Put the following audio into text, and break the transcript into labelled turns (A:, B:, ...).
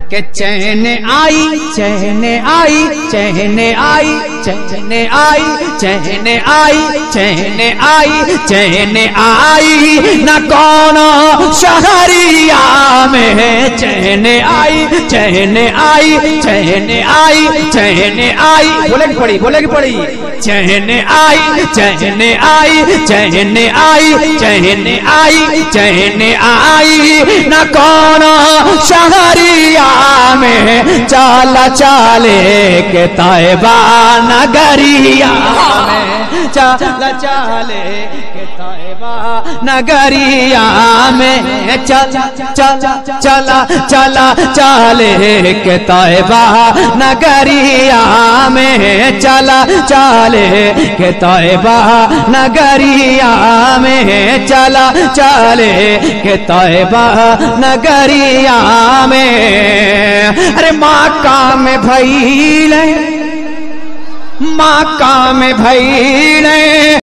A: के चैन आई चैन आई चैन आई चैन आई चैन आई चैन आई चैन आई न कौन शहरिया में चैन आई चैन आई चैन आई चैन आई बोलेगी पड़ी चैन आई चैन आई चैन आई चैन आई चैन आई न कौन शहरिया में चाला चाले के ताइबा नगरिया में चाला चाले के ताइबा नगरिया में चला चाले के ताइबा नगरिया में चला चाले के ताइबा नगरिया में चला चाले के ताइबा नगरिया में। अरे माका में भइले